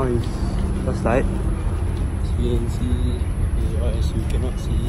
now is first light. As you can see, or as you cannot see.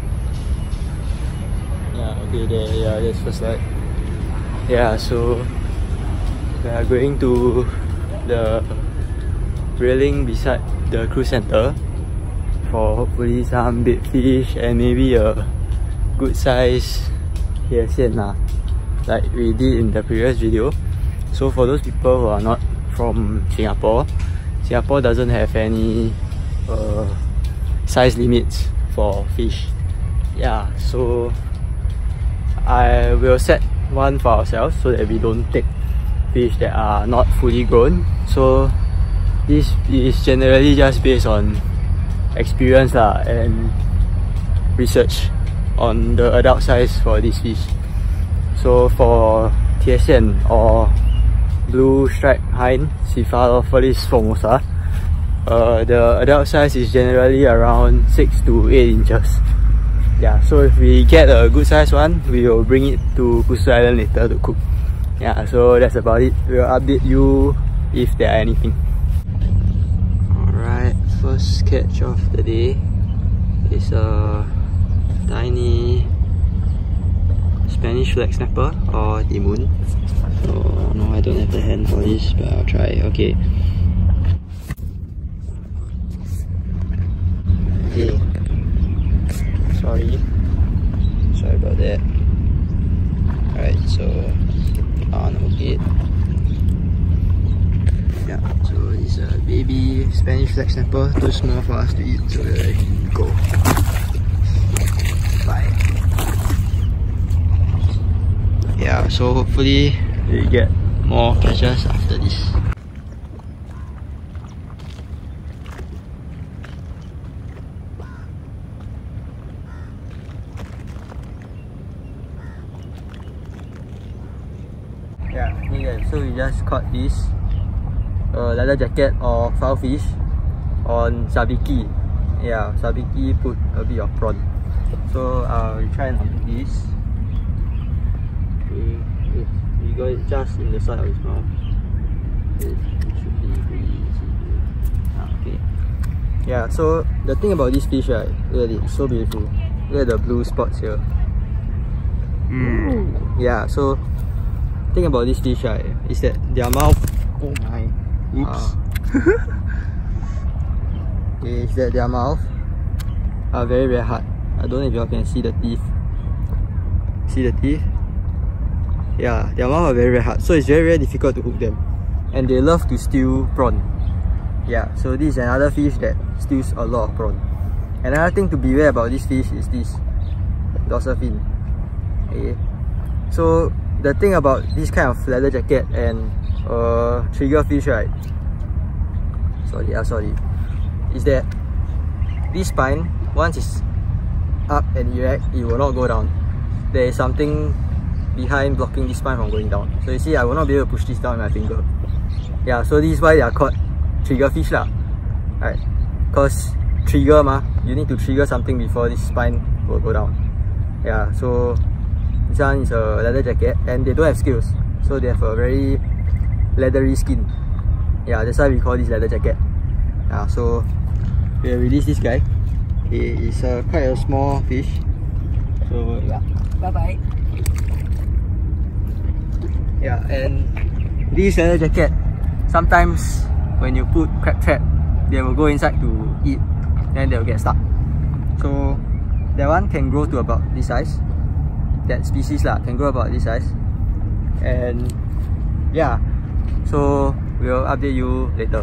Yeah, okay, there, yeah, that's first light. Yeah, so we are going to the railing beside the cruise center for hopefully some big fish and maybe a good size hiesian like we did in the previous video. So for those people who are not from Singapore, Singapore doesn't have any size limits for fish. Yeah, so I will set one for ourselves so that we don't take fish that are not fully grown. So this is generally just based on experience and research on the adult size for this fish. So for hiesian or blue striped hind, Cephalophyllus formosa, the adult size is generally around 6 to 8 inches. Yeah, so if we get a good size one, we will bring it to Kusu Island later to cook. Yeah, so that's about it. We'll update you if there are anything. Alright, first catch of the day is a tiny Spanish flag snapper or timun. So no, I don't have the hand for this, but I'll try. Okay. Okay. Sorry about that. Alright, so on it. Yeah, so it's a baby Spanish flag snapper, too small for us to eat, so we'll let it go. Bye. Yeah, so hopefully we get more catches after this. Yeah, hey guys, so we just caught this leather jacket or foul fish on sabiki. Yeah, sabiki put a bit of prawn. So we try and unhook this. We got it just in the side of his mouth. It should be pretty easy. Okay. Yeah, so the thing about this fish, right? Look at it, it's so beautiful. Look at the blue spots here. Yeah, so thing about this fish, right, is that their mouth, oh my, oops, is that their mouth are very, very hard. I don't know if y'all can see the teeth. See the teeth? Yeah, their mouth are very, very hard, so it's very, very difficult to hook them. And they love to steal prawn. Yeah, so this is another fish that steals a lot of prawn. Another thing to beware about this fish is this dorsal fin. Okay, so the thing about this kind of leather jacket and trigger fish, right? Sorry, is that this spine, once it's up and erect, it will not go down. There is something behind blocking this spine from going down. So you see, I will not be able to push this down with my finger. Yeah, so this is why they are called trigger fish lah. Right? Because trigger you need to trigger something before this spine will go down. Yeah, so this one is a leather jacket and they don't have scales, so they have a very leathery skin. Yeah, that's why we call this leather jacket. Yeah, so we'll release this guy. He is quite a small fish. So yeah, bye bye. Yeah, and this leather jacket, sometimes when you put crab trap, they will go inside to eat and they'll get stuck. So that one can grow to about this size. That species can grow about this size. And yeah, so we'll update you later.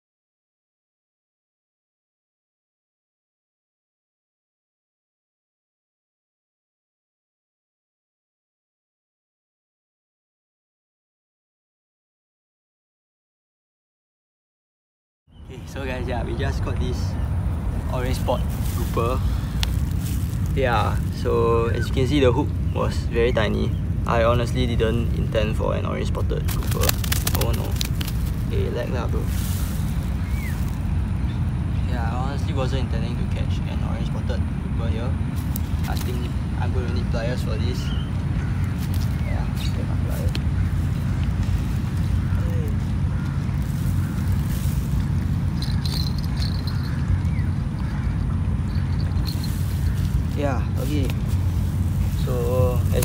Okay, so guys, yeah, we just got this orange spot grouper. Yeah, so as you can see, the hook was very tiny. I honestly didn't intend for an orange spotted grouper. Oh no. Okay, lag lah bro. Yeah, I honestly wasn't intending to catch an orange spotted grouper here. I think I'm going to need pliers for this. Yeah, get my pliers.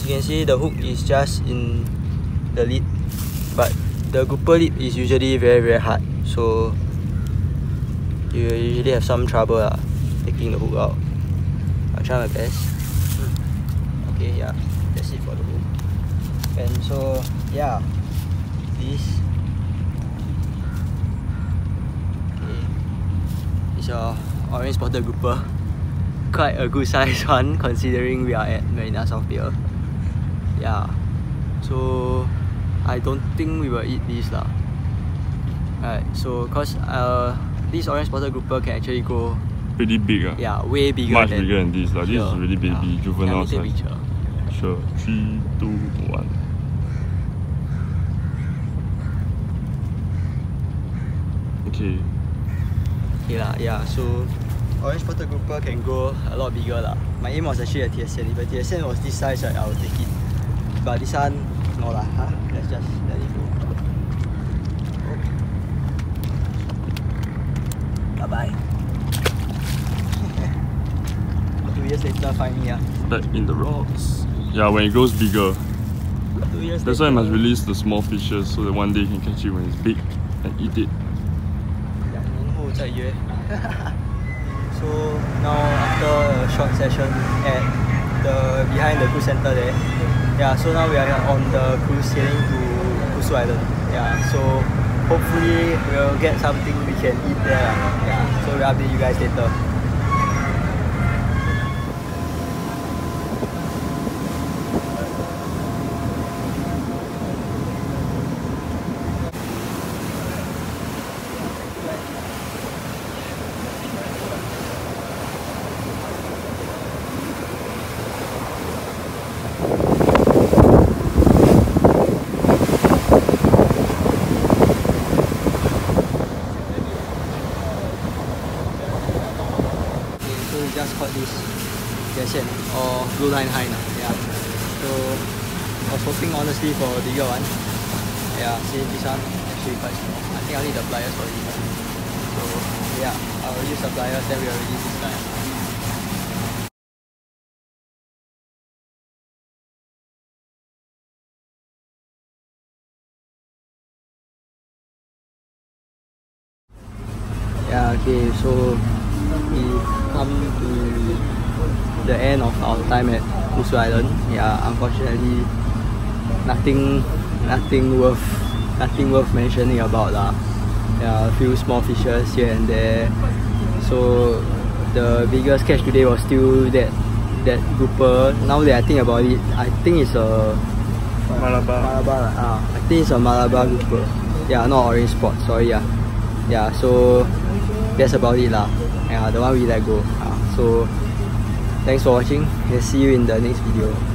As you can see, the hook is just in the lid, but the grouper lid is usually very hard, so you usually have some trouble taking the hook out. I'll try my best. Okay, yeah, that's it for the hook. And so yeah, this is your orange spotted grouper. Quite a good size one considering we are at Marina South Pier. Yeah, so I don't think we will eat this lah. Right, so cause this orange spotted grouper can actually grow pretty big. Yeah, way bigger. Much bigger than this. This is really baby, juvenile size. Picture. Sure. 3, 2, 1. Okay. Okay lah, yeah, so orange spotted grouper can grow a lot bigger lah. My aim was actually a TSN. If a TSN was this size, right, I would take it. But this one, no lah. Let's just let it go. Bye bye. 2 years later, find me. Back in the rocks. Yeah, when it grows bigger. 2 years That's why I must release the small fishes so that one day you can catch it when it's big and eat it. 2年后再约. So now after a short session at the behind the cruise center there, yeah, so now we are on the cruise heading to Kusu Island. Yeah, so hopefully we'll get something we can eat there. Yeah, so we'll update you guys later. Just caught this Yashen or blue line high now. Yeah. So I was hoping honestly for a bigger one. Yeah, see this one actually quite small. I think I'll need the pliers for this. So yeah, I'll use the pliers, then we'll release this guy. Yeah, okay, so we come to the end of our time at Kusu Island. Yeah, unfortunately, nothing worth mentioning about lah. Yeah, a few small fishes here and there. So the biggest catch today was still that grouper. Now that I think about it, I think it's a Malabar. I think it's a Malabar grouper. Yeah, not orange spot. Sorry. Yeah. So that's about it lah. Yeah, the one we let go. So thanks for watching. We'll see you in the next video.